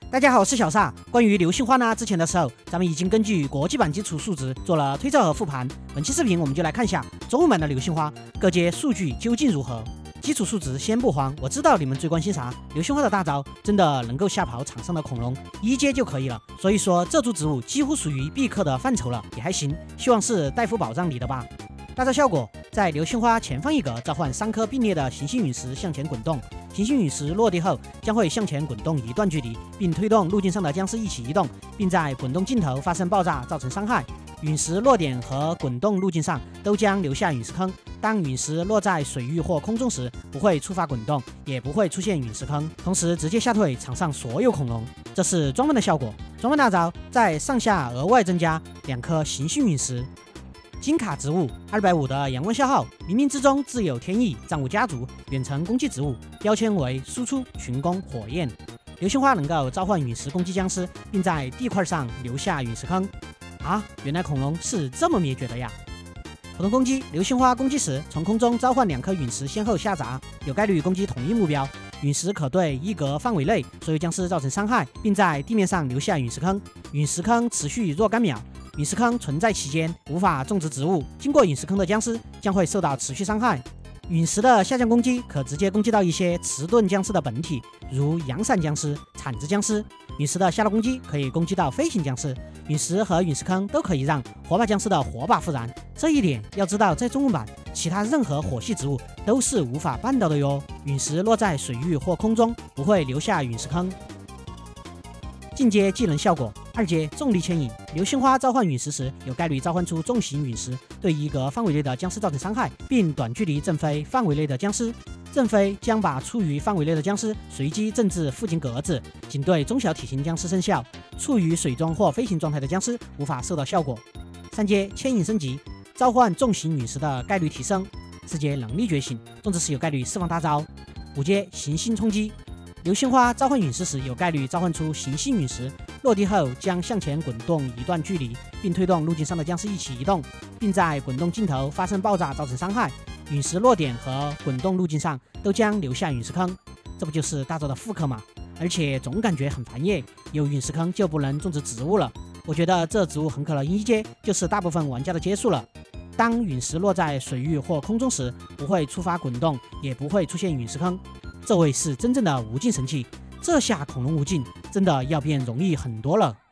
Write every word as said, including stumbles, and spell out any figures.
大家好，我是小撒。关于流星花呢，之前的时候咱们已经根据国际版基础数值做了推测和复盘。本期视频我们就来看一下中文版的流星花各阶数据究竟如何。基础数值先不慌，我知道你们最关心啥，流星花的大招真的能够吓跑场上的恐龙，一阶就可以了。所以说这株植物几乎属于必克的范畴了，也还行，希望是戴夫宝藏里的吧。大招效果，在流星花前方一格召唤三颗并列的行星陨石向前滚动，行星陨石落地后将会向前滚动一段距离，并推动路径上的僵尸一起移动，并在滚动尽头发生爆炸，造成伤害。陨石落点和滚动路径上都将留下陨石坑，当陨石落在水域或空中时，不会触发滚动，也不会出现陨石坑，同时直接吓退场上所有恐龙。这是装扮的效果。装扮大招在上下额外增加两颗行星陨石。金卡植物二百五的阳光消耗，冥冥之中自有天意，藏物家族远程攻击植物，标签为输出群攻火焰。流星花能够召唤陨石攻击僵尸，并在地块上留下陨石坑。啊，原来恐龙是这么灭绝的呀！普通攻击，流星花攻击时从空中召唤两颗陨石先后下砸，有概率攻击同一目标。陨石可对一格范围内所有僵尸造成伤害，并在地面上留下陨石坑。陨石坑持续若干秒。陨石坑存在期间无法种植植物，经过陨石坑的僵尸将会受到持续伤害。陨石的下降攻击可直接攻击到一些迟钝僵尸的本体，如阳伞僵尸、铲子僵尸。陨石的下落攻击可以攻击到飞行僵尸。陨石和陨石坑都可以让火把僵尸的火把复燃，这一点要知道，在中文版其他任何火系植物都是无法办到的哟。陨石落在水域或空中不会留下陨石坑。进阶技能效果，二阶重力牵引，流星花召唤陨石时有概率召唤出重型陨石，对一格范围内的僵尸造成伤害，并短距离震飞范围内的僵尸。震飞将把处于范围内的僵尸随机震至附近格子，仅对中小体型僵尸生效，处于水中或飞行状态的僵尸无法受到效果。三阶牵引升级，召唤重型陨石的概率提升。四阶能力觉醒，种植时有概率释放大招。五阶行星冲击，流星花召唤陨石时有概率召唤出行星陨石，落地后将向前滚动一段距离，并推动路径上的僵尸一起移动，并在滚动尽头发生爆炸，造成伤害。陨石落点和滚动路径上都将留下陨石坑，这不就是大招的复刻吗？而且总感觉很烦耶，有陨石坑就不能种植植物了。我觉得这植物很可能一阶就是大部分玩家的结束了。当陨石落在水域或空中时，不会触发滚动，也不会出现陨石坑。这位是真正的无尽神器，这下恐龙无尽真的要变容易很多了。